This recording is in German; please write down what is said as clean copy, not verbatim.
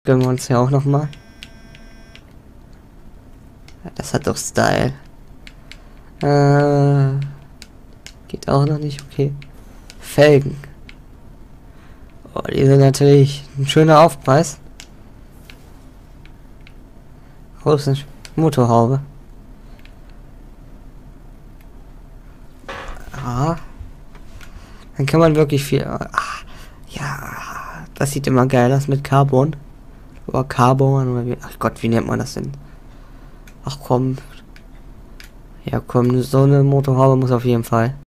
gönnen wir uns ja auch noch mal. Ja, das hat doch Style. Geht auch noch nicht, okay. Felgen. Oh, die sind natürlich ein schöner Aufpreis. Große Motorhaube. Ah. Dann kann man wirklich viel... Ah, ja, das sieht immer geil aus mit Carbon. Oder Carbon, oder wie... Ach Gott, wie nennt man das denn? Ach komm. Ja komm, so eine Motorhaube muss auf jeden Fall.